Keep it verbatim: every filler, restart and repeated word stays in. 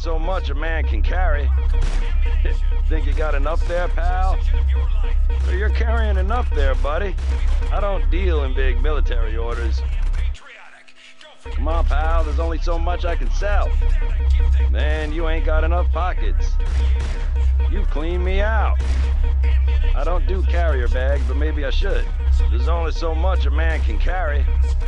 so much a man can carry. Think you got enough there, pal? Well, you're carrying enough there, buddy. I don't deal in big military orders. Come on, pal, there's only so much I can sell. Man, you ain't got enough pockets. You clean me out. I don't do carrier bags, but maybe I should. There's only so much a man can carry.